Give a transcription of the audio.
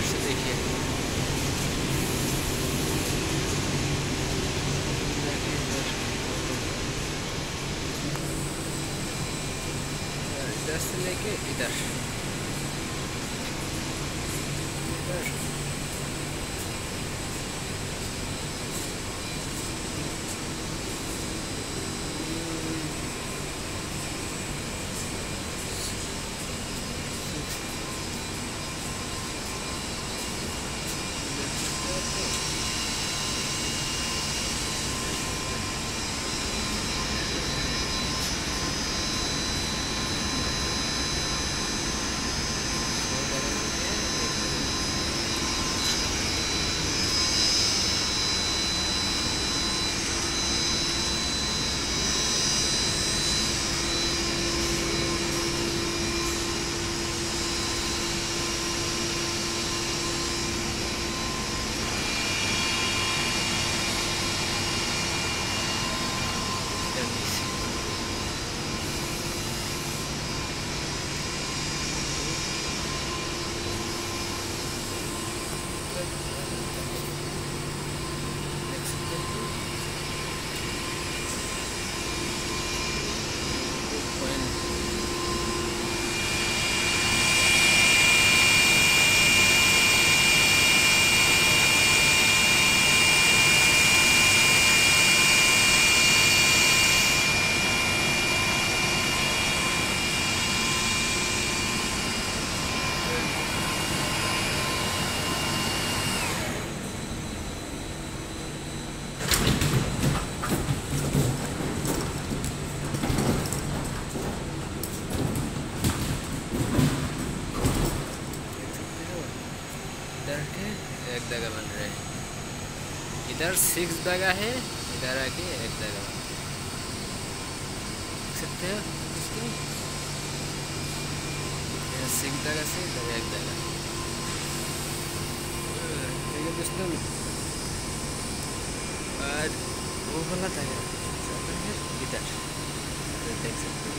इधर से देखिए, इधर से लेके इधर इधर के एक जगह बन रहे हैं, इधर 6 जगह है, इधर आके एक जगह बन सकते हो। 6 जगह से इधर एक जगह, ठीक है दोस्तों। और वो वाला था इधर देख सकते हो।